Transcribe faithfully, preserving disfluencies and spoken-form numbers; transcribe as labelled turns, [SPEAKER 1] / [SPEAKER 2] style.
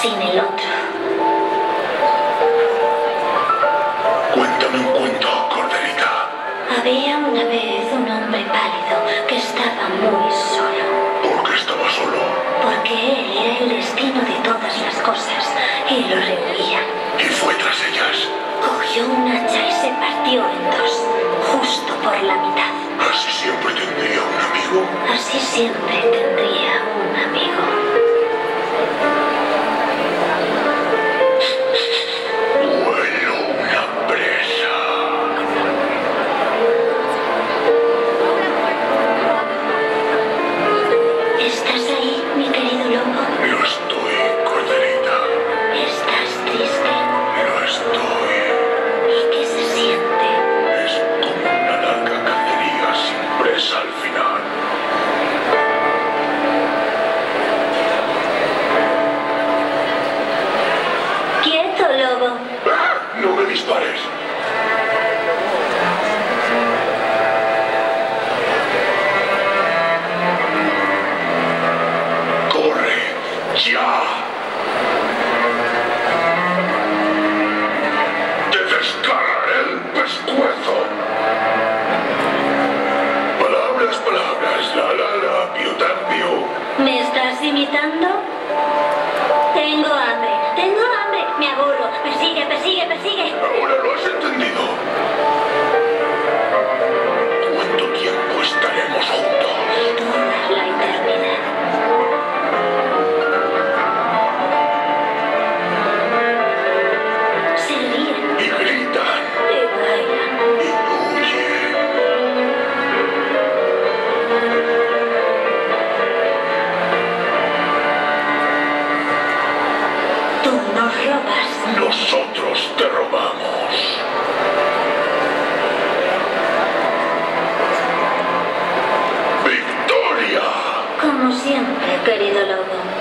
[SPEAKER 1] sin el otro.
[SPEAKER 2] Cuéntame un cuento, Corderita.
[SPEAKER 1] Había una vez un hombre pálido que estaba muy solo.
[SPEAKER 2] ¿Por qué estaba solo?
[SPEAKER 1] Porque él era el destino de todas las cosas y lo rehuía.
[SPEAKER 2] Y fue tras ellas.
[SPEAKER 1] Cogió un hacha y se partió en dos, justo por la mitad.
[SPEAKER 2] Así siempre tendría un amigo.
[SPEAKER 1] Así siempre tendría un amigo.
[SPEAKER 2] Vuelo una presa.
[SPEAKER 1] ¿Estás ahí, mi querido lobo?
[SPEAKER 2] Lo estoy, Corderita.
[SPEAKER 1] ¿Estás triste?
[SPEAKER 2] Lo estoy.
[SPEAKER 1] ¿Y qué se siente?
[SPEAKER 2] Es como una larga cacería sin presa al final.
[SPEAKER 1] ¡Quieto, lobo!
[SPEAKER 2] ¡Ah! ¡No me dispares! ¡Corre! ¡Ya! ¡Te desgarraré el pescuezo! Palabras, palabras, la la la, piu tan piu.
[SPEAKER 1] ¿Me estás imitando? Tengo hambre, tengo hambre. Me aburro. Persigue, persigue, persigue.
[SPEAKER 2] Ahora lo has entendido. ¿Cuánto tiempo estaremos juntos?
[SPEAKER 1] Toda la eternidad. Se ríen
[SPEAKER 2] Y gritan,
[SPEAKER 1] y bailan.
[SPEAKER 2] y huyen.
[SPEAKER 1] Tú nos robas.
[SPEAKER 2] Nosotros te robamos. ¡Victoria!
[SPEAKER 1] Como siempre, querido lobo.